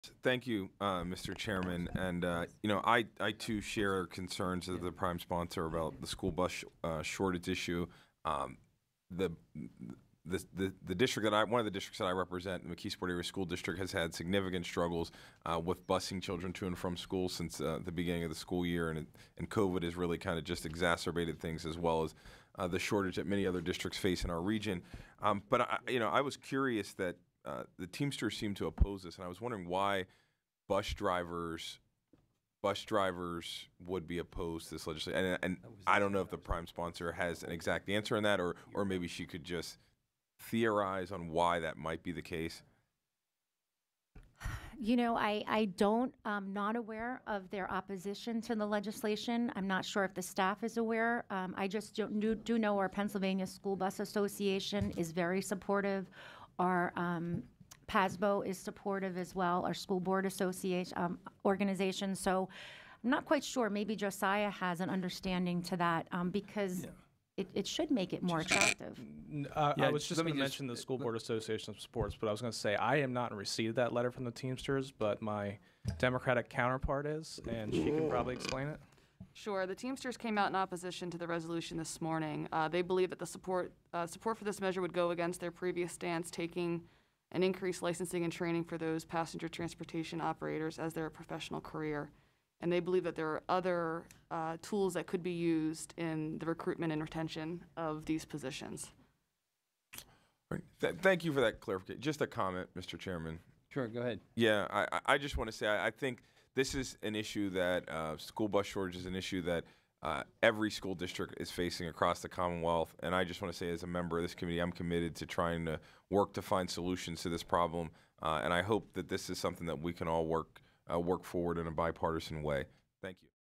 Thank you, Mr. Chairman. And, I too share concerns of the prime sponsor about the school bus shortage issue. Um, the, the district one of the districts that I represent, the McKeesport Area School District, has had significant struggles with busing children to and from school since the beginning of the school year. And COVID has really kind of just exacerbated things, as well as the shortage that many other districts face in our region. But, I was curious that the Teamsters seem to oppose this, and I was wondering why bus drivers would be opposed to this legislation. And I don't know if the prime sponsor has an exact answer on that, or maybe she could just theorize on why that might be the case. I don't, not aware of their opposition to the legislation. I'm not sure if the staff is aware. I just do know our Pennsylvania School Bus Association is very supportive. Our PASBO is supportive as well, our school board association organization. So I'm not quite sure. Maybe Josiah has an understanding to that because it should make it more attractive. I was just going to mention the School Board Association of Sports, but I was going to say I am not in receipt of that letter from the Teamsters, but my Democratic counterpart is, and she can probably explain it. Sure. The Teamsters came out in opposition to the resolution this morning. They believe that the support for this measure would go against their previous stance, taking an increased licensing and training for those passenger transportation operators as their professional career. And they believe that there are other tools that could be used in the recruitment and retention of these positions. Thank you for that clarification. Just a comment, Mr. Chairman. Sure, go ahead. Yeah, I just want to say I think this is an issue that school bus shortage is an issue that every school district is facing across the Commonwealth. And I just want to say, as a member of this committee, I'm committed to trying to work to find solutions to this problem. And I hope that this is something that we can all work forward in a bipartisan way. Thank you.